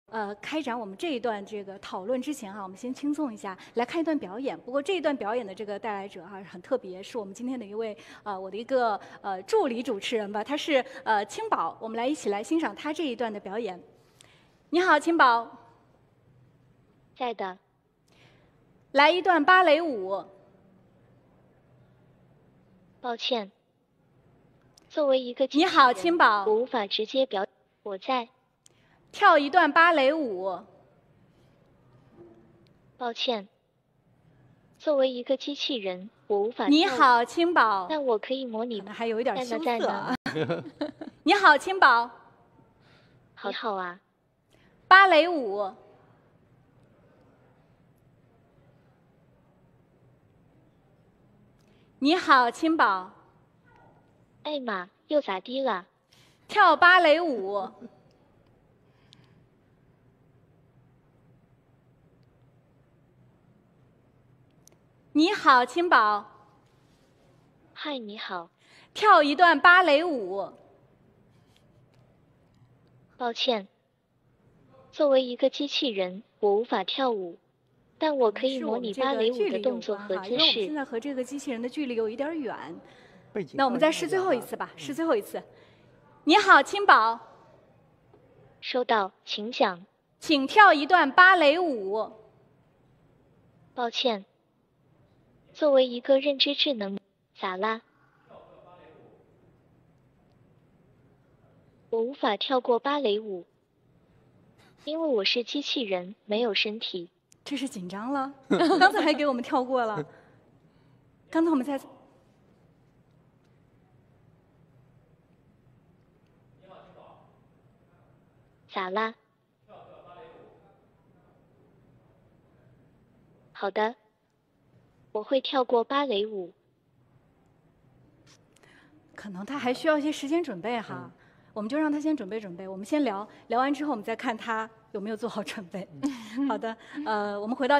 开展我们这一段这个讨论之前哈，我们先轻松一下，来看一段表演。不过这一段表演的这个带来者哈很特别，是我们今天的一位我的一个助理主持人吧，他是青宝。我们来一起来欣赏他这一段的表演。你好，青宝。 在的。 来一段芭蕾舞。 抱歉。作为一个机器人， 你好，青宝。 我无法直接表。我在。 跳一段芭蕾舞。 抱歉。作为一个机器人，我无法。 你好，青宝。 但我可以模拟。 还有一点羞涩啊。你好，青宝。 你好啊。 芭蕾舞。你好，青宝。 哎妈，又咋地了？ 跳芭蕾舞。你好，青宝。 嗨，你好。 跳一段芭蕾舞。 抱歉。作为一个机器人，我无法跳舞，但我可以模拟芭蕾舞的动作和姿势。 因为我们现在和这个机器人的距离有一点远。那我们再试最后一次吧，试最后一次。你好，青宝。 收到，请讲。 请跳一段芭蕾舞。 抱歉。作为一个认知智能，咋啦？我无法跳过芭蕾舞，因为我是机器人，没有身体。 这是紧张了？刚才还给我们跳过了。刚才我们在。 咋啦？好的，我会跳过芭蕾舞。 可能他还需要一些时间准备哈，我们就让他先准备准备。我们先聊完之后，我们再看他有没有做好准备。好的，我们回到。